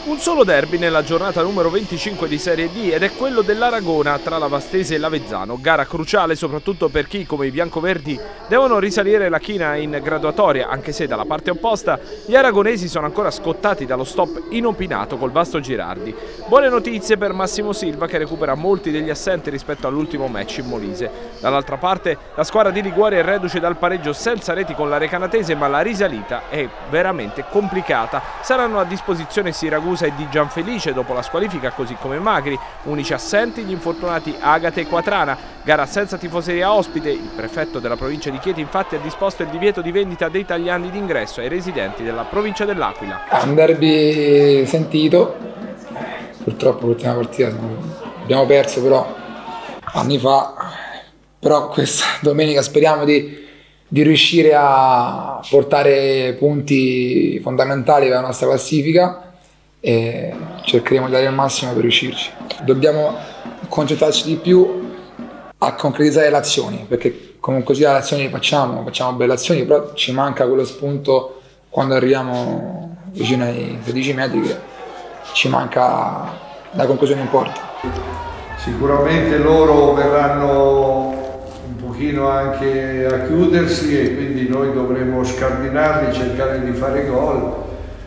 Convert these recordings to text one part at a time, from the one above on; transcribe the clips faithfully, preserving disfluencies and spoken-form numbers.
Un solo derby nella giornata numero venticinque di Serie D ed è quello dell'Aragona tra la Vastese e l'Avezzano, gara cruciale soprattutto per chi, come i biancoverdi, devono risalire la china in graduatoria, anche se dalla parte opposta gli aragonesi sono ancora scottati dallo stop inopinato col Vasto Girardi. Buone notizie per Massimo Silva che recupera molti degli assenti rispetto all'ultimo match in Molise. Dall'altra parte la squadra di Liguori è reduce dal pareggio senza reti con la Recanatese, ma la risalita è veramente complicata. Saranno a disposizione Siracusa e di Gianfelice dopo la squalifica, così come Magri, unici assenti gli infortunati Agate e Quatrana. Gara senza tifoseria ospite, il prefetto della provincia di Chieti infatti ha disposto il divieto di vendita dei tagliandi d'ingresso ai residenti della provincia dell'Aquila. È un derby sentito, purtroppo l'ultima partita abbiamo perso però anni fa, però questa domenica speriamo di, di riuscire a portare punti fondamentali per la nostra classifica e cercheremo di dare il massimo per riuscirci. Dobbiamo concentrarci di più a concretizzare le azioni, perché comunque sia le azioni le facciamo, facciamo belle azioni, però ci manca quello spunto quando arriviamo vicino ai tredici metri, che ci manca la conclusione in porta. Sicuramente loro verranno un pochino anche a chiudersi e quindi noi dovremo scardinarli, cercare di fare gol.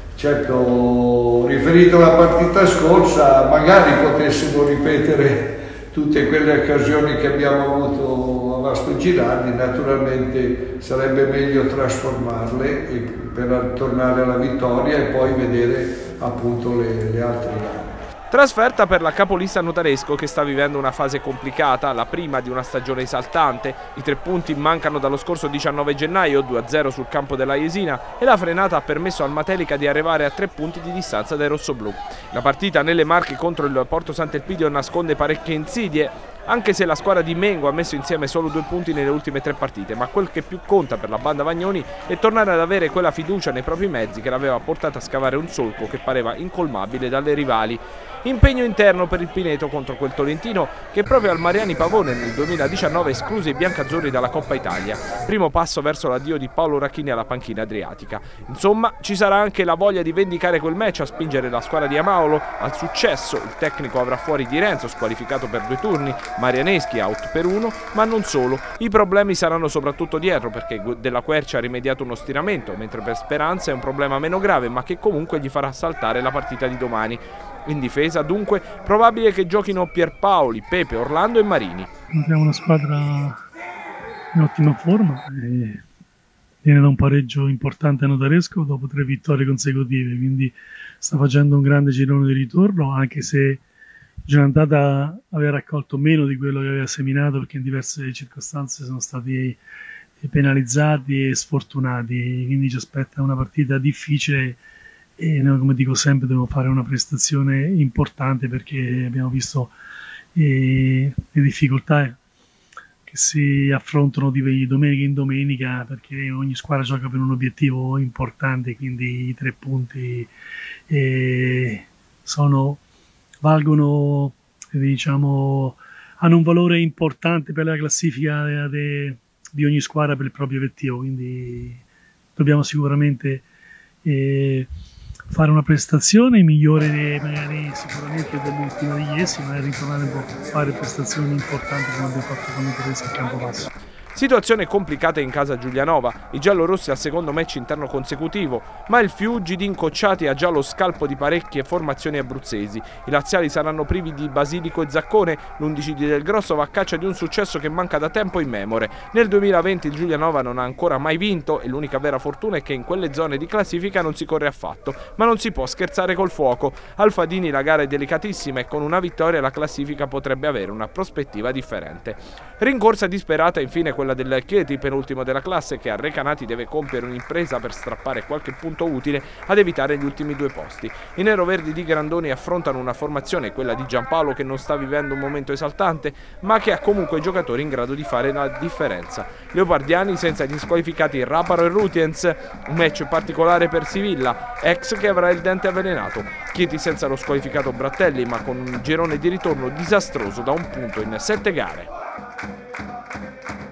Certo, riferito alla partita scorsa, magari potessimo ripetere tutte quelle occasioni che abbiamo avuto a Vasto Girardi, naturalmente sarebbe meglio trasformarle per tornare alla vittoria e poi vedere appunto le, le altre gare. Trasferta per la capolista Notaresco che sta vivendo una fase complicata, la prima di una stagione esaltante. I tre punti mancano dallo scorso diciannove gennaio, due a zero sul campo della Jesina, e la frenata ha permesso al Matelica di arrivare a tre punti di distanza dai rossoblù. La partita nelle Marche contro il Porto Sant'Elpidio nasconde parecchie insidie, anche se la squadra di Mengo ha messo insieme solo due punti nelle ultime tre partite, ma quel che più conta per la banda Vagnoni è tornare ad avere quella fiducia nei propri mezzi che l'aveva portata a scavare un solco che pareva incolmabile dalle rivali. Impegno interno per il Pineto contro quel Tolentino che proprio al Mariani Pavone nel duemiladiciannove escluse i biancazzurri dalla Coppa Italia. Primo passo verso l'addio di Paolo Racchini alla panchina adriatica. Insomma, ci sarà anche la voglia di vendicare quel match a spingere la squadra di Amaolo al successo. Il tecnico avrà fuori Di Renzo, squalificato per due turni, Marianeschi out per uno, ma non solo. I problemi saranno soprattutto dietro, perché Della Quercia ha rimediato uno stiramento, mentre per Speranza è un problema meno grave, ma che comunque gli farà saltare la partita di domani. In difesa, dunque, probabile che giochino Pierpaoli, Pepe, Orlando e Marini. Abbiamo una squadra in ottima forma e viene da un pareggio importante a Notaresco dopo tre vittorie consecutive, quindi sta facendo un grande girone di ritorno, anche se già andata aveva raccolto meno di quello che aveva seminato, perché in diverse circostanze sono stati penalizzati e sfortunati, quindi ci aspetta una partita difficile e noi, come dico sempre, dobbiamo fare una prestazione importante, perché abbiamo visto eh, le difficoltà che si affrontano di domenica in domenica, perché ogni squadra gioca per un obiettivo importante, quindi i tre punti eh, sono, valgono, diciamo, hanno un valore importante per la classifica de, de, di ogni squadra per il proprio obiettivo, quindi dobbiamo sicuramente eh, fare una prestazione migliore di, magari sicuramente dell'ultima di ieri, ma ritornare un po' a fare prestazioni importanti come abbiamo fatto con il Tedesco a Campobasso. Situazione complicata in casa Giulianova, i giallorossi al secondo match interno consecutivo, ma il Fiuggi di incocciati ha già lo scalpo di parecchie formazioni abruzzesi. I laziali saranno privi di Basilico e Zaccone, l'undici di Del Grosso va a caccia di un successo che manca da tempo immemore. Nel duemilaventi il Giulianova non ha ancora mai vinto e l'unica vera fortuna è che in quelle zone di classifica non si corre affatto, ma non si può scherzare col fuoco. Al Fadini la gara è delicatissima e con una vittoria la classifica potrebbe avere una prospettiva differente. Rincorsa disperata infine quella del Chieti, penultimo della classe, che a Recanati deve compiere un'impresa per strappare qualche punto utile ad evitare gli ultimi due posti. I neroverdi di Grandoni affrontano una formazione, quella di Giampaolo, che non sta vivendo un momento esaltante, ma che ha comunque giocatori in grado di fare la differenza. Leopardiani senza gli squalificati Raparo e Rutiens, un match particolare per Sivilla, ex che avrà il dente avvelenato. Chieti senza lo squalificato Brattelli, ma con un girone di ritorno disastroso da un punto in sette gare.